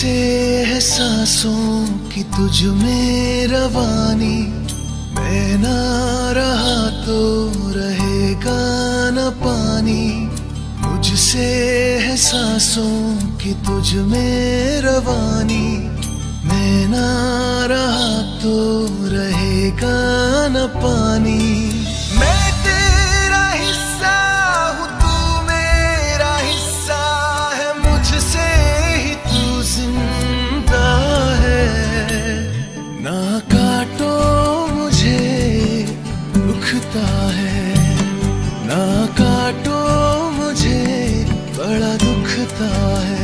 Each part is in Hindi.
मुझसे है सांसों की तुझ में रवानी, मैं ना रहा तो रहेगा न पानी। मुझसे है सांसों की तुझ में रवानी, मैं ना रहा तो रहेगा न पानी। मैं तेरा हिस्सा हूँ, तू मेरा हिस्सा है, मुझसे ही तू जिंदा है। ना काटो मुझे दुखता है, ना काटो मुझे बड़ा दुखता है।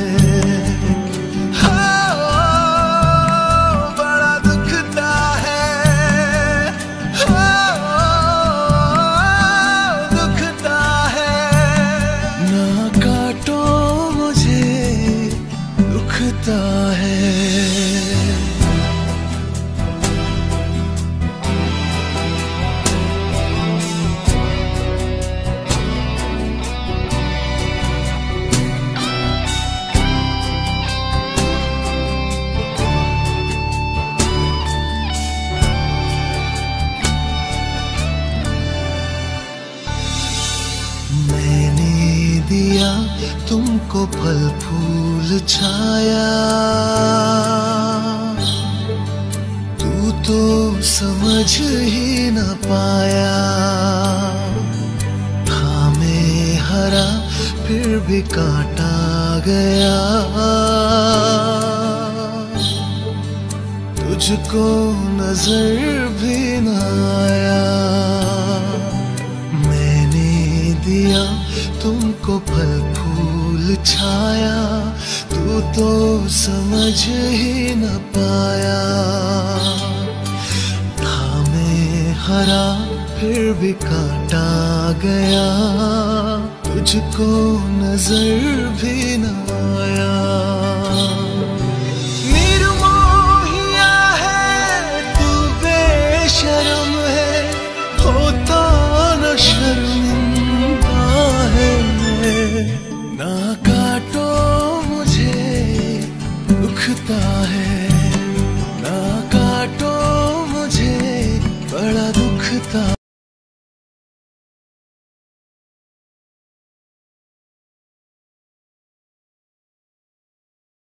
दिया तुमको फल फूल छाया, तू तो समझ ही न पाया। था मैं हरा फिर भी काटा गया, तुझको नजर भी न आया। मैंने दिया तुमको फल फूल छाया, तू तो समझ ही न पाया। था मैं हरा फिर भी काटा गया, तुझको नजर भी न आया। निर्मोहिया है तू, बेशरम है, होता न शर्मिंदा है। ना काटो मुझे दुखता है,